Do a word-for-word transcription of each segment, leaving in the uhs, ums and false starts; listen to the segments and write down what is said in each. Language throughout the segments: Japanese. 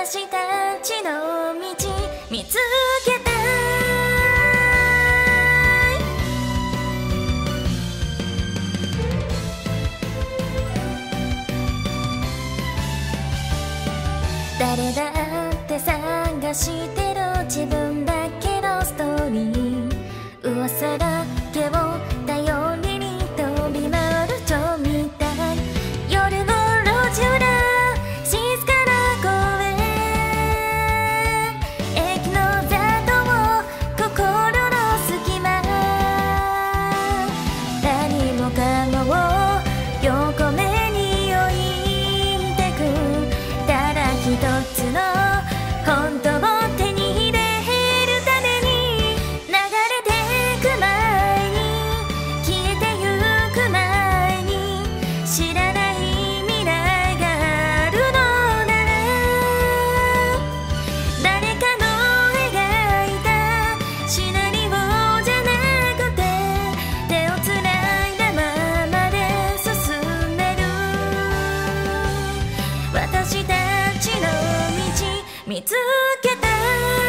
私たちの道見つけたい。誰だって探してる自分だけのストーリー、噂だけを頼りに飛び回る蝶みたい。夜の路地裏静かな公園、駅の雑踏心の隙間、何もかもを横目に置いてく、ただ一つの本当を手に入れるために流れてく前に消えてゆく前に知らない未来があるのなら、誰かの描いたシナリオじゃなくて手をつないだままで進める。私たちの道見つけたい。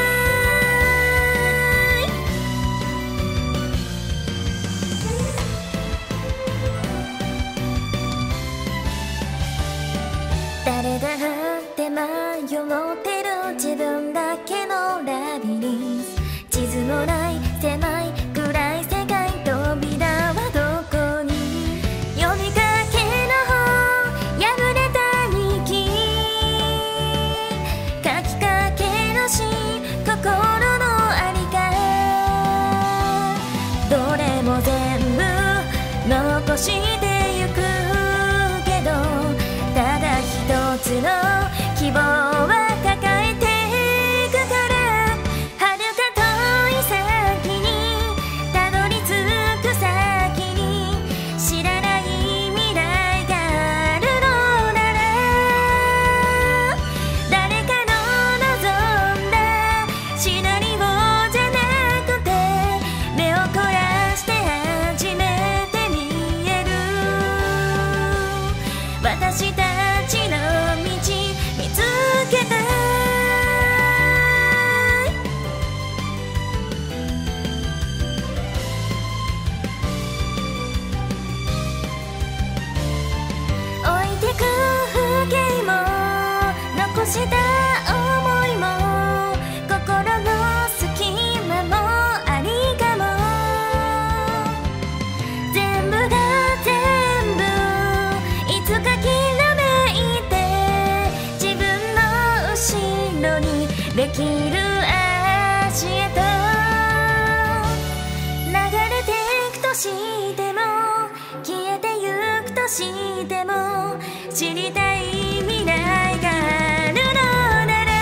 誰だって迷ってる自分だけのラビリンス、地図のない狭い暗い世界、扉はどこに、読みかけの本破れた日記、書きかけの詩心のありか、どれも全部残してゆくけど、ただ一つの希望は抱えていくから、遥か遠い先にたどり着く先に知らない未来があるのなら、誰かの望んだシナリオじゃなくて目を凝らして初めて見える。私たちの道見つけたい。置いてく風景も残した想いも心の隙間もありかも、全部が全部いつかきらめいて自分の後ろにできる足跡、流れていくとしても消えてゆくとしても知りたい未来があるのなら、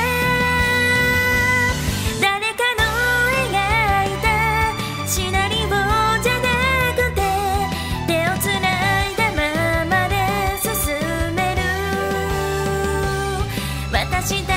誰かの描いたシナリオじゃなくて手をつないだままで進める。私た